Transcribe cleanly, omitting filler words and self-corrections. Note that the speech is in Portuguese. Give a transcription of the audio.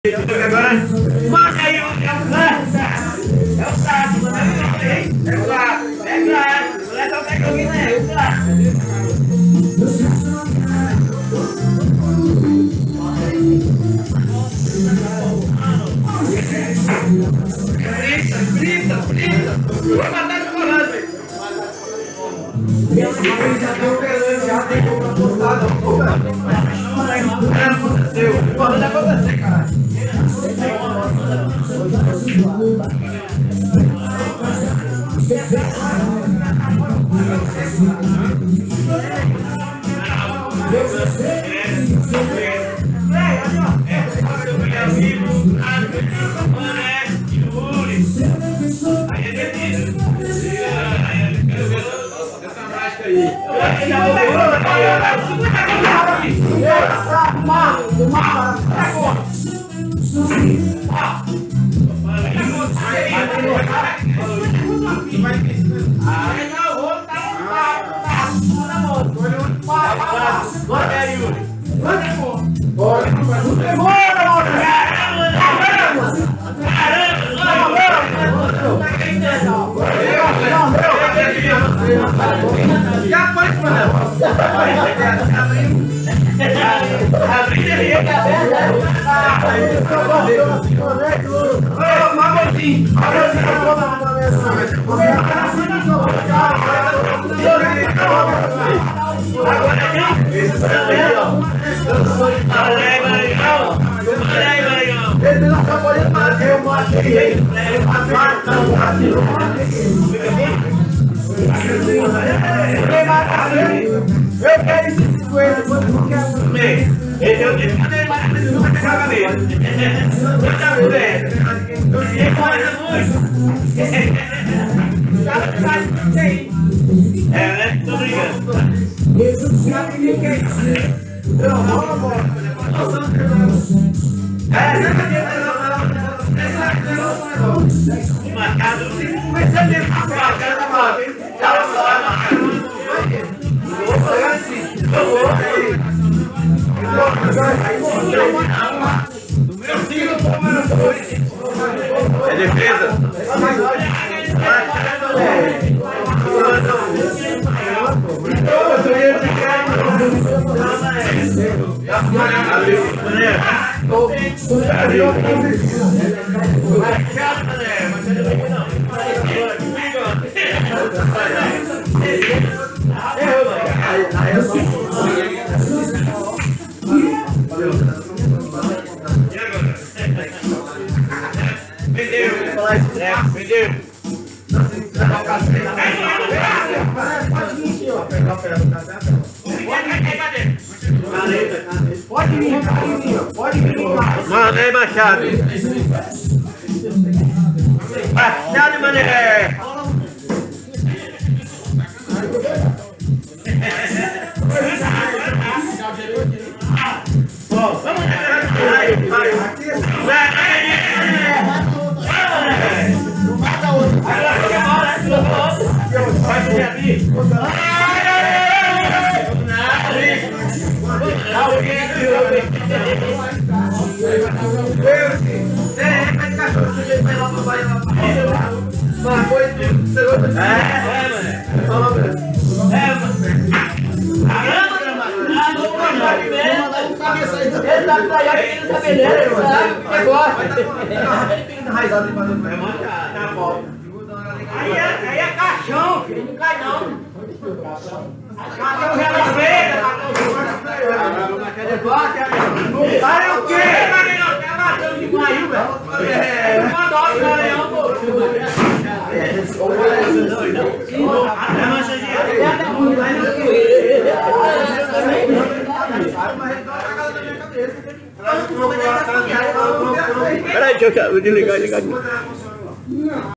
Agora, manda aí o saco, manda aí o saco, é claro, não é qualquer coisa, né? É o saco. Frita. Vou matar de colando, velho. Já deu pelando, já tem como apostar, não. Aconteceu, pode acontecer, caralho. Já foi, mano. Ele não acabou de matar, eu matei ele. Eu quero esse 50, quando não quero comer. Ele eu disse que ele vai fazer uma cabeça. Eu já fui. Ele faz muito. Já sai disso aí. É, né? Tô brincando. Jesus sabe o que é isso. Eu vou, amor. Marcado, comecei a ver a cara da mão. Ela só é defesa. Vendeu. Pode vir. Manda aí, Machado. Machado, mané. Vamos Aí é caixão, filho, não cai não. Cadê o relógio verde? Não cai o quê? É matando de guaíba, velho. Uma dose de leão, pô. Peraí, deixa eu desligar.